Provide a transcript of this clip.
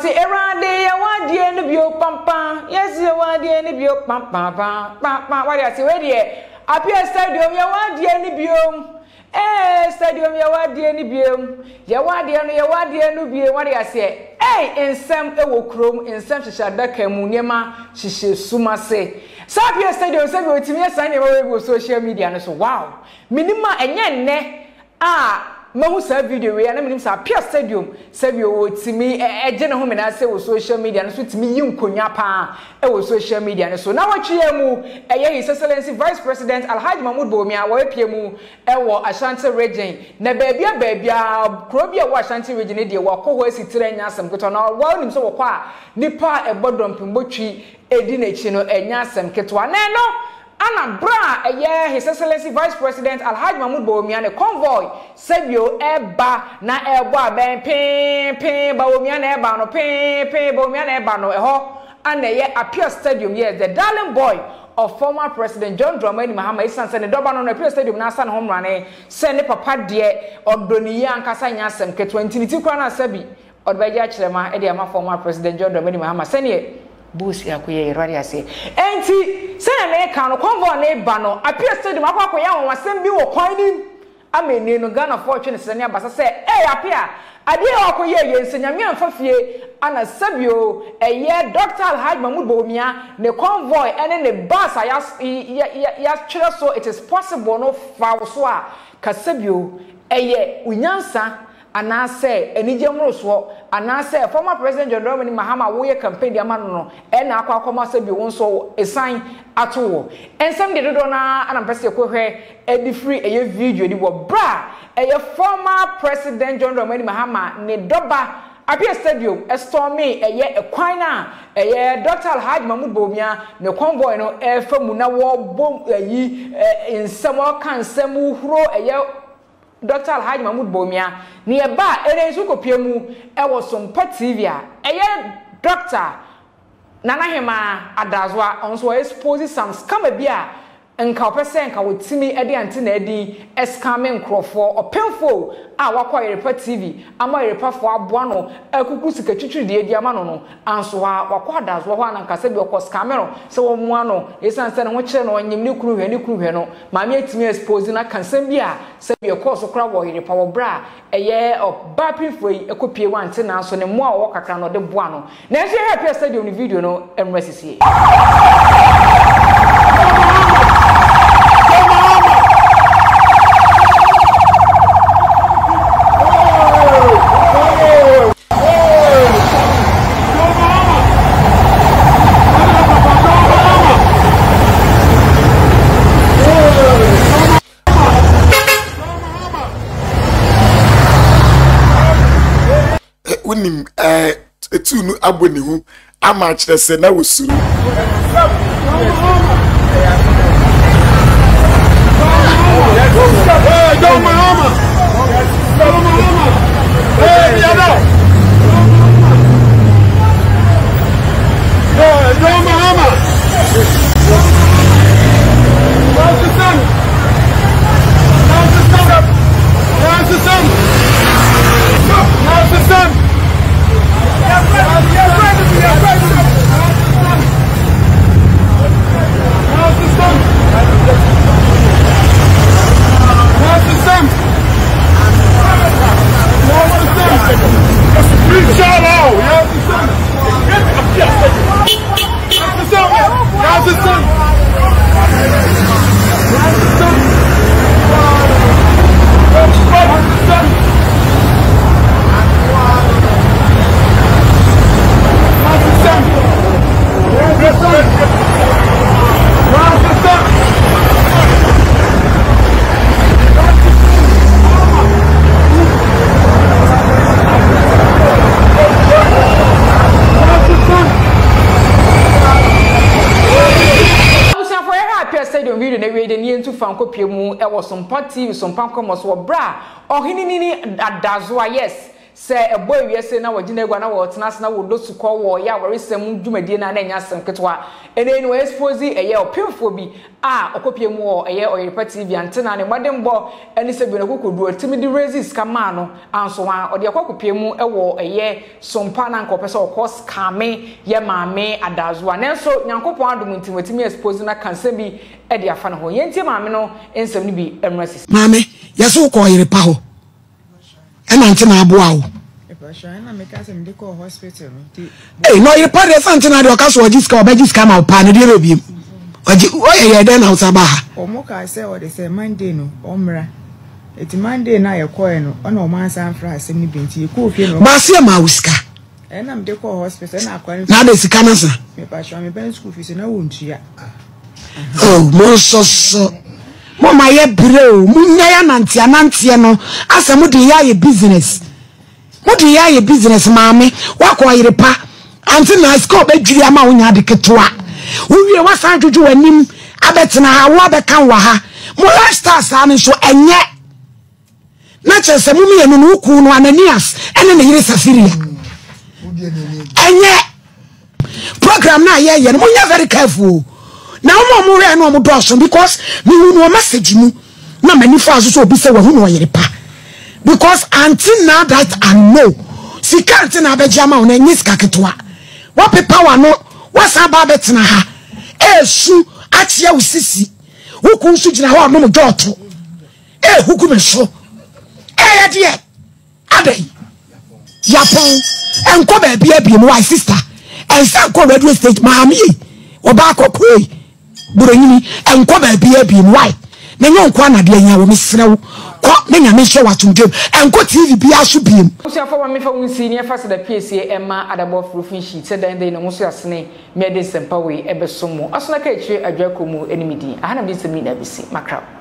say erade ya wadi eni bio pampa yes ya wadi eni bio pampa pampa what I say where there Appiah stadium ya wadi eni bio stadium ya wadi eni bio ya wadi enu bio what I say ensem ewo krom ensem hihadaka mu niema hihye suma se Appiah stadium se be otimi asan ne we social media no so wow minima enye nne mahu sa video we na minim sa Appiah stadium se bi otimi eje ne ho me na se wo social media no so timi yi nkonya pa wo social media no so na watwe mu His Excellency Vice President Alhaji Mahmoud Bawumia wo epie mu wo Ashanti region na baabia kro bia wo Ashanti region de wo akọ ho asitire nya asem keto na wo nim so wo kwa nipa ebodom botwi edi na chi no enya asem keto na no ana bra His Excellency Vice President Alhaji Mahmoud Bawumia ne Convoy sebio eba na ebo aben pin Bawumia na eba no pin Bawumia na eba no eho ana Appiah stadium the darling boy of former President John Dramani Mahama isan se ne doba no Appiah stadium na asa ne homrane se ne papa de odoni ya nkasa nya asem ke 20 kwa na sabi odbeja kirema e de ama former President John Dramani Mahama se ne bus ya ko ye rari ase enti se na e kan no Convoy na eba no Appiah stadium akwa ya won asem bi wo kwan ni ameni no Ghana fortune se ne abasa se Appiah ade akwa ye nsanyame amfafie ana sabio Dr. Alhaji Mahmoud Bawumia ne Convoy ene ne bus ya kire so it is possible no fa so a kasabio unyansa anase enije mroso anase former President John Dramani Mahama wo ye campaign dia mano no na akwa sabio wonso esan atowo ensem de dodo na anampese kohwe edifri video di wo bra former President John Dramani Mahama ne doba Appiah stadium stormy ekwan na Dr. Alhaji Mahmoud Bawumia ne Convoy no famu na wo bom nsem kan nsem huro Dr. Alhaji Mahmoud Bawumia ne eba erensu kopiemu Sompa TV Dr. Nana Hema Adazwa onso expose some scam bia nka opese nka wotimi ede ante na edi escamming crofo opemfo wakwa Yerepa TV ama Yerepa fo aboa no akuku sika twitwiri de edi ama no anso wakwa Adazwa ho anka se bi okọ scammero se wo mu ano esanse ne ho kire no onyim ne kuru hwe no maami etimi expose na kansam bia se bi okọ so kra wo Yerepa wo bra obapinfo ekopie wante na anso ne mu a wo kakra no de boa no na ehwe Appiah stadium ni video no emresisie Unim etunu aboni hu ama kyerese na wosuru video na we de nie ntu fanko piemu Sompa TV Sompa Commerce wo bra ohinini Adazwa yes se ebo wiese na wagina egwa na wo tena na wo dosu ko wo ya waresem dwumadie na na nya sem ketwa ene no expose eye opemfo bi a okopie mu wo eye Oyeripa TV antena ne modembo eni se bi na kokodu timidi resist kama no anso wa ode akokopie mu ewo eye sompa na nkopese okos kame ye maame adazo anenso nyankopon adom ntimwetimi expose na kanse bi ede afa na ho yentie maame no ensem ni bi emrasi maame yeso ko Oyeripa ho ena antena aboa wo na make us in the hospital. Hey, no, you're part of something I do. Caso Jiska, Bajiska, my pan, dear baby. Why then out Sabaha? Or Moka say what they say Monday no, Omra. It's Monday na coin on no man's and fries and binti, cool, Marcia Mauska. And I'm the hospital and I quite now there's a cancer. Maybe I show me Ben school fees and I won't ya. Oh, Monso. Mama, ye bro, Munya Nantiano, as a mudi business. What do you business, mammy? What Oyeripa? Until I scope a Juliama when you had the Ketua. We was trying to do a name. I bet now what the Kanwaha. More stars are so and yet. Not just a mummy and Nuku no Ananias and then here is a Syria. And yet, program now, yeah, and we are very careful. Now, more and more Dawson because we will no message you. No many fathers will be so who Oyeripa. Because until now that I know, si can't na bejama on any skaketwa. What power no, what's about betina ha? Su achia usisi. Who could switch na ho no doto? Who could so? Dear, Ade Yapon, and come baby, my sister, and some call radio state, Mammy, or back up way, Burini, and come baby, why? Then you can't dear, Miss Snow. Menya me show what to do and go TV be asubim so for me for senior first the PSA Emma adabo roofing sheet said then they no so asene me de sempa we ebesomo asona ka echi adwakomu enimidi ahana bi se mi na bisi makra